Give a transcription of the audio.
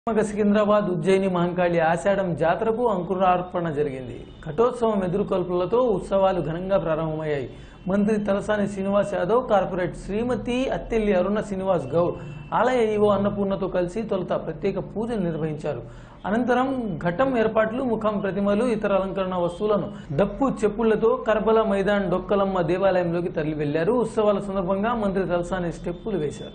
సికింద్రాబాద్ ఉజ్జయిని మహంకాళి ఆషాఢం జాతరకు అంకురార్పణ జరిగింది. ఘటోత్సవం ఎదురుకొల్పులతో ఉత్సవాలు ఘనంగా ప్రారంభమయ్యాయి. మంత్రి తలసాని శ్రీనివాస్ యాదవ్, కార్పొరేట్ శ్రీమతి అత్తెల్లి అరుణ శ్రీనివాస్ గౌడ్ ఆలయ ఈవో అన్నపూర్ణతో కలిసి తొలుత ప్రత్యేక పూజలు నిర్వహించారు. అనంతరం ఘటం ఏర్పాట్లు, ముఖం ప్రతిమలు, ఇతర అలంకరణ వస్తువులను డప్పు చెప్పులతో కర్బలా మైదాన్ డొక్కలమ్మ దేవాలయంలోకి తరలి వెళ్లారు. ఉత్సవాల సందర్భంగా మంత్రి తలసాని స్టెప్పులు వేశారు.